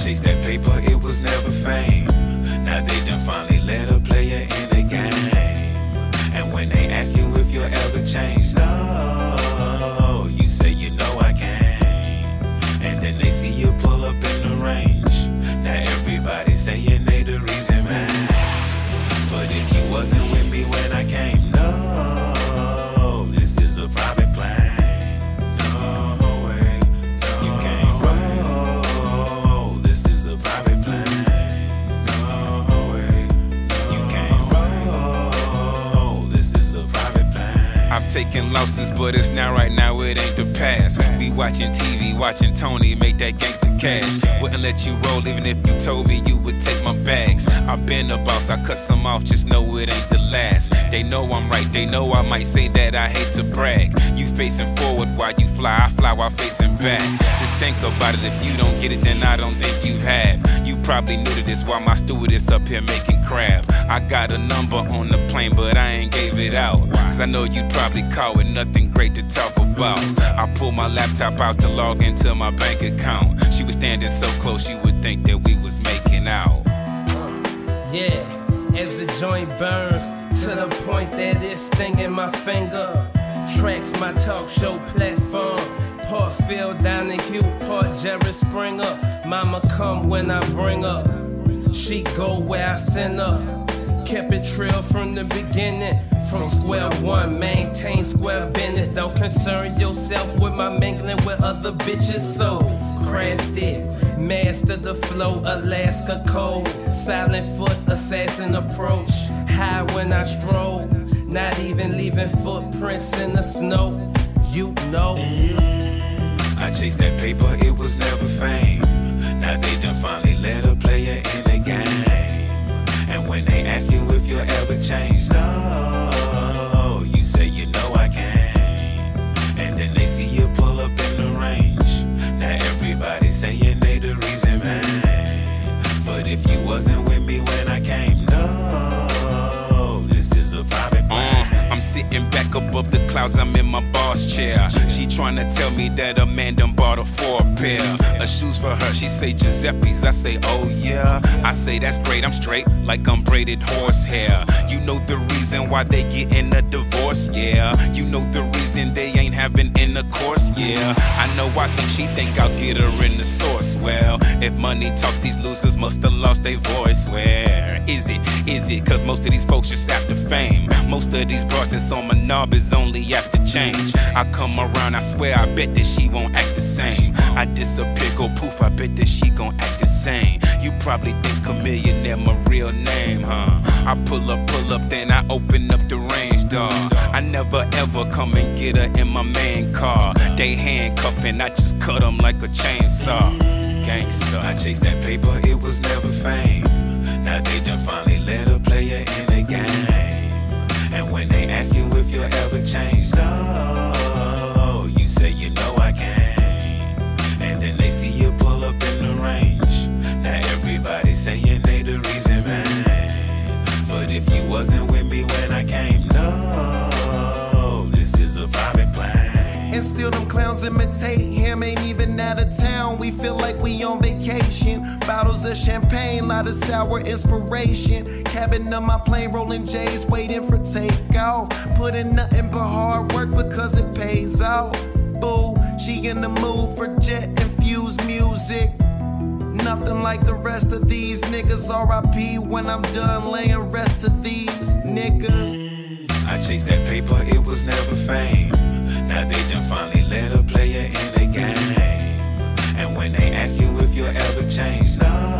chased that paper, it was never fame. Now they done finally let a player in the game. And when they ask you if you'll ever change, no, you say you know I can't. And then they see you pull up in the range. Now everybody's saying they the reason, man. But if you wasn't with me when I came, no, this is a private plane. I've taken losses, but it's now right now, it ain't the past. We watching TV, watching Tony make that gangster cash. Wouldn't let you roll even if you told me you would take my bags. I've been a boss, I cut some off, just know it ain't the last. They know I'm right, they know I might say that I hate to brag. You facing forward while you fly, I fly while facing back. Just think about it, if you don't get it, then I don't think you have. You probably new to this while my stewardess up here making crab. I got a number on the plane, but I ain't gave it out, cause I know you'd probably call with nothing great to talk about. I pulled my laptop out to log into my bank account. She was standing so close you would think that we was making out. Yeah, as the joint burns to the point that it's stinging my finger. Tracks my talk show platform. Part Phil Donahue, part Jerry Springer. Mama come when I bring her, she go where I send her. Kept it real from the beginning, from square one, maintain square business. Don't concern yourself with my mingling with other bitches. So crafted, master the flow, Alaska code, silent foot, assassin approach. High when I stroll, not even leaving footprints in the snow. You know, I chased that paper, it was never fame. Now they done finally let a player in the game. And when they ask you if you'll ever change, no, you say you know I can't. And then they see you pull up in the range. Now everybody's saying they the reason, man. But if you wasn't with me when I came, no, this is a private plane. I'm sitting back above the clouds, I'm in my boss chair. She tryna tell me that a man done bought her 4 pair of shoes for her. She say Giuseppe's, I say oh yeah. I say that's great, I'm straight like I'm braided horsehair. You know the reason why they getting a divorce, yeah. You know the reason they ain't having intercourse, yeah. I know I think she think I'll get her in the source. Well, if money talks, these losers must have lost their voice. Where is it? Is it? Cause most of these folks just after fame. Most of these bras that's on my knob is only after change. I come around, I swear, I bet that she won't act the same. I disappear, go poof, I bet that she gon' act insane. You probably think a millionaire my real name, huh? I pull up, then I open up the range, dawg. I never ever come and get her in my main car. They handcuffin', I just cut them like a chainsaw. Gangsta. I chased that paper, it was never fame. Now they done finally let a player in the game. And when they ask you if you'll ever change, no, you say you know I can't. And then they see you pull up in the range. Now everybody's saying they the reason, man. But if you wasn't with me when I came, no, this is a private plane. And still them clowns imitate him, ain't even out of town. We feel like we on vacation. Bottles of champagne, lot of sour inspiration. Cabin of my plane, rolling J's, waiting for takeoff. Putting nothing but hard work because it pays off. Boo, she in the mood for jet-infused music. Nothing like the rest of these niggas. R.I.P. when I'm done laying rest to these niggas. I chased that paper, it was never fame. Now they done finally let a player in the game. And when they ask you if you'll ever change,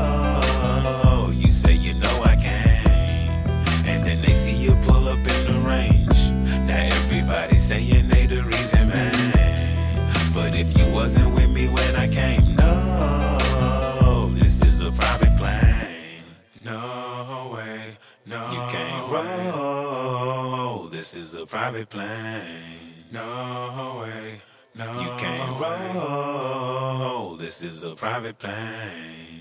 no, you say you know I can't. And then they see you pull up in the range. Now everybody's saying they the reason, man. But if you wasn't with me when I came, no, this is a private plane. No way, no, you can't roll. This is a private plane. No way, no, you can't roll. This is a private plane.